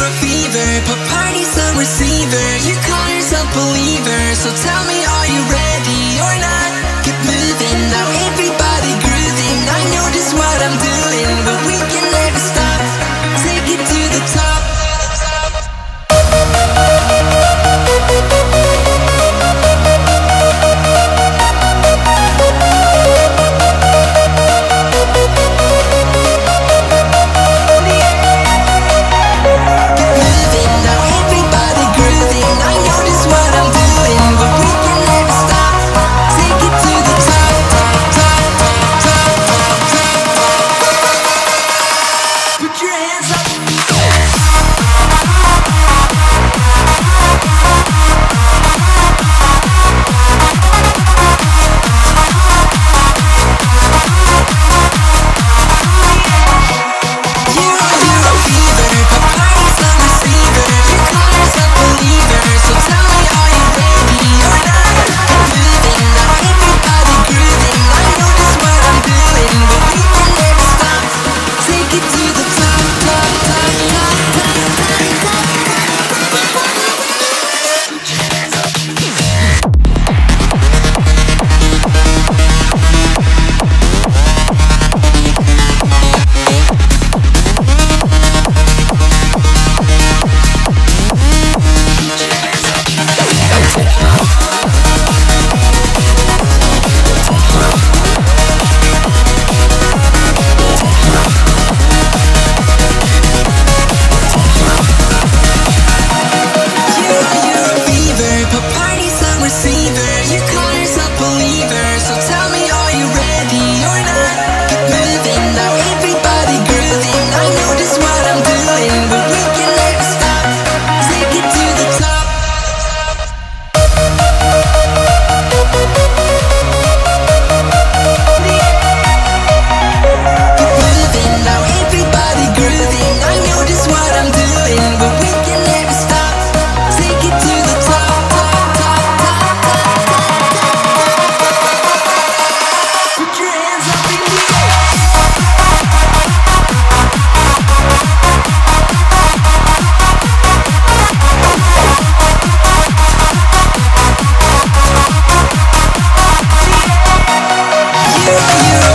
a fever, pop party's a receiver. You call yourself believer, so tell me, are you ready or not? Keep moving, now everybody grooving. I know just what I'm doing, but we can never stop. Take it to the top. You're